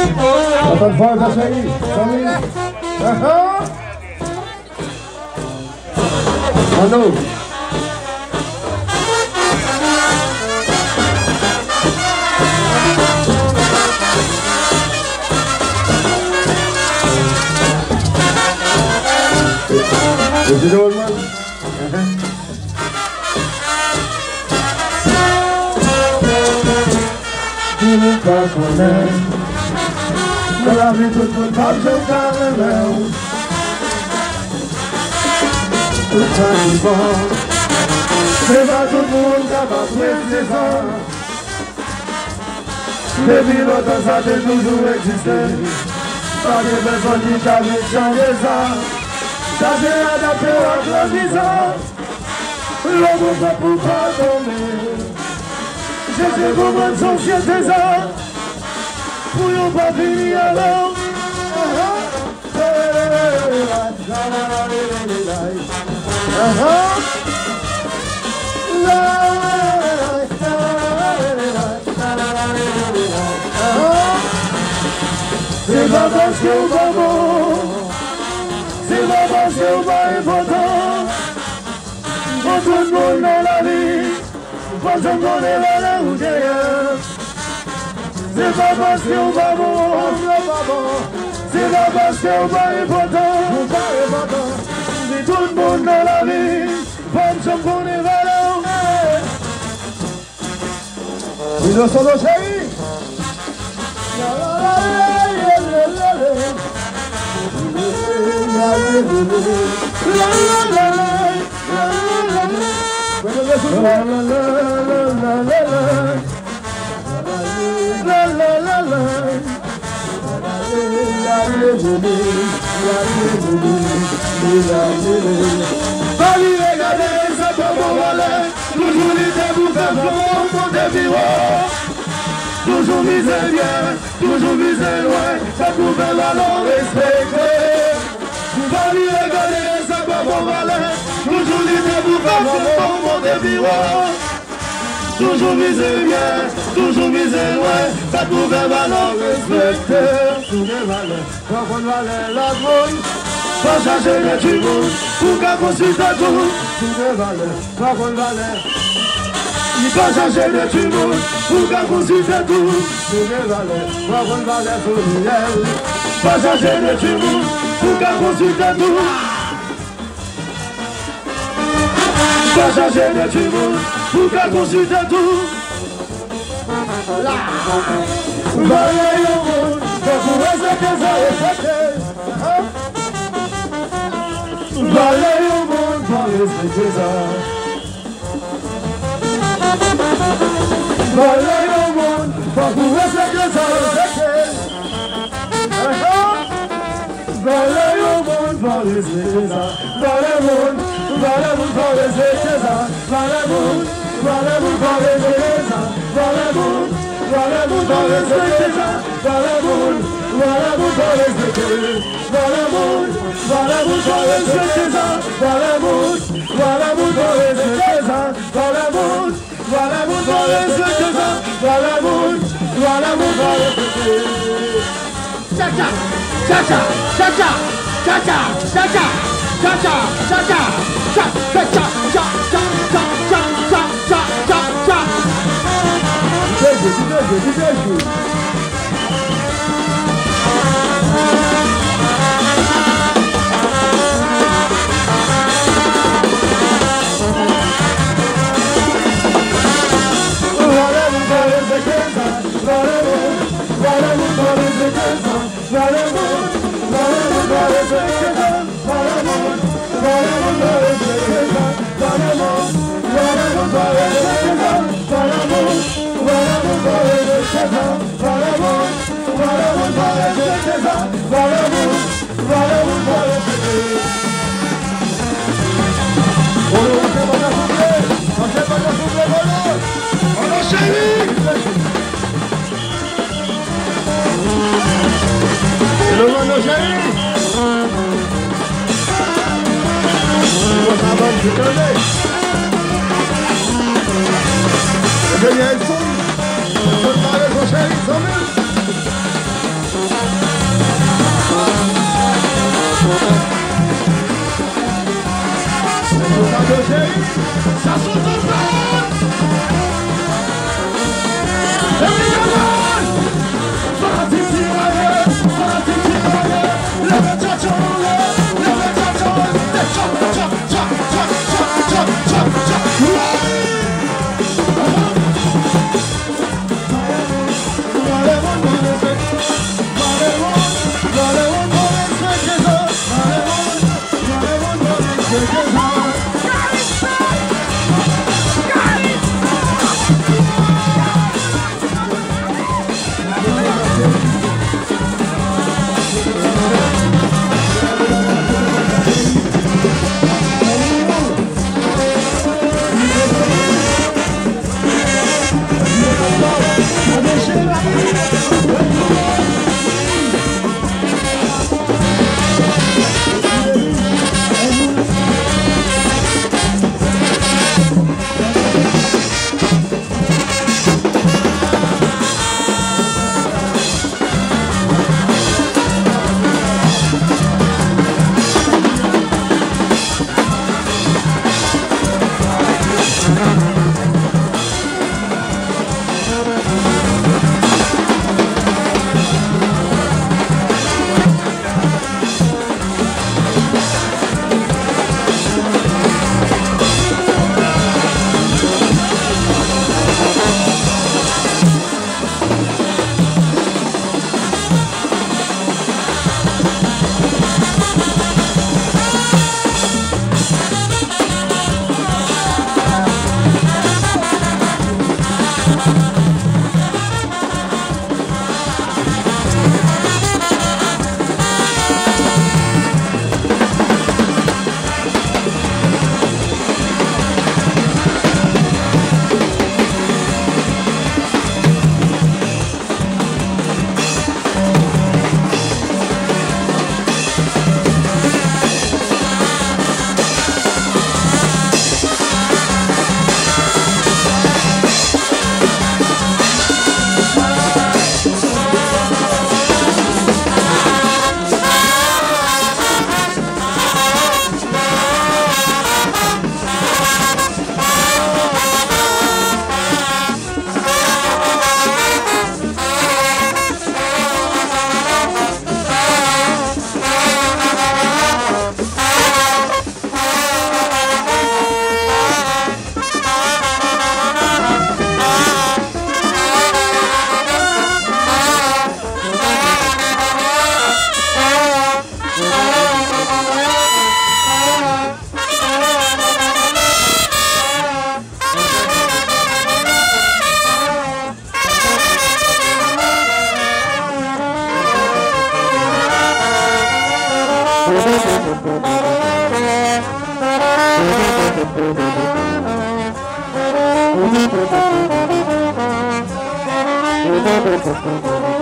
Attends de voir ta chérie. Salut. Mano. Is it old man? La vie tout le monde je calme tout le bon c'est pas tout le monde qui va apprécier ça depuis longtemps ça a toujours existé pas de personne qui a changé ça ça s'est adapté à grandissant l'homme va pour pardonner Jésus comprend son chien des arts pour ne pas finir alors. C'est pas parce qu'on va bon, c'est pas parce qu'on va important. Pour tout le monde dans la vie, pour tout le monde est là où derrière. C'est pas parce qu'on va bon, c'est pas parce qu'on va important. C'est tout le monde dans la vie, comme son bon et valeur. Ils le sont nos chéris. Allez, regardez, ça peut vous valer. Toujours l'idée pour faire mon déviro. Toujours viser bien, toujours viser loin. Ça pouvait l'allant respecter. Allez, regardez, ça peut vous valer. Toujours l'idée pour faire mon déviro. Toujours viser bien, toujours viser loin. Ça pouvait l'allant respecter. Toujours valer, quand on valait la bonne. Pas changer de tout le monde, pour qu'à consulter tout. Tout de valeur, pas qu'on valeur. Il pas changer de tout le monde, pour qu'à consulter tout. Tout de valeur, pas qu'on valeur pour l'hier. Pas changer de tout le monde, pour qu'à consulter tout. Pas changer de tout le monde, pour qu'à consulter tout. Valeur au monde, pour rester que ça est fait. Valeu o mundo para respeitar. Valeu o mundo para respeitar. Valeu o mundo para respeitar. Valeu o mundo para respeitar. Valeu o mundo para respeitar. Valeu o mundo para respeitar. Valeu o mundo para respeitar. Valeu Voilà vous parlez de ça, voilà vous parlez de ça, voilà vous parlez de ça, voilà vous parlez de ça. Cha-cha, cha-cha, cha-cha, cha-cha, cha-cha, cha-cha, cha-cha, cha-cha, cha-cha, cha-cha. Thank you.